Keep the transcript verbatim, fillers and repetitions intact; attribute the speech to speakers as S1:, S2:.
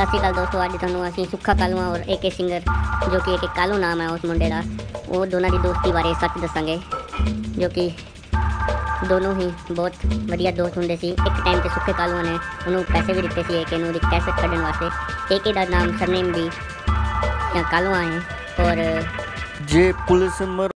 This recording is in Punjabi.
S1: ਸਤਿ ਸ਼੍ਰੀ ਅਕਾਲ ਦੋਸਤੋ, ਅੱਜ ਤੁਹਾਨੂੰ ਅਸੀਂ ਸੁੱਖਾ ਕਾਲੂਆ ਔਰ ਏ ਕੇ ਸਿੰਗਰ, ਜੋ ਕਿ ਇੱਕ ਕਾਲੂ ਨਾਮ ਹੈ ਉਸ ਮੁੰਡੇ ਦਾ, ਉਹ ਦੋਨਾਂ ਦੀ ਦੋਸਤੀ ਬਾਰੇ ਸੱਚ ਦੱਸਾਂਗੇ। ਜੋ ਕਿ ਦੋਨੋਂ ਹੀ ਬਹੁਤ ਵਧੀਆ ਦੋਸਤ ਹੁੰਦੇ ਸੀ। ਇੱਕ ਟਾਈਮ ਤੇ ਸੁੱਖੇ ਕਾਲੂਆ ਨੇ ਉਹਨੂੰ ਪੈਸੇ ਵੀ ਦਿੱਤੇ ਸੀ ਏ ਕੇ ਨੂੰ ਉਹਦੀ ਕੈਸਟ ਕੱਢਣ ਵਾਸਤੇ। ਏ ਕੇ ਦਾ ਨਾਮ ਸਰਨੇਮ ਵੀ ਕਾਲੂਆ ਹੈ। ਔਰ
S2: ਜੇ ਪੁਲਿਸ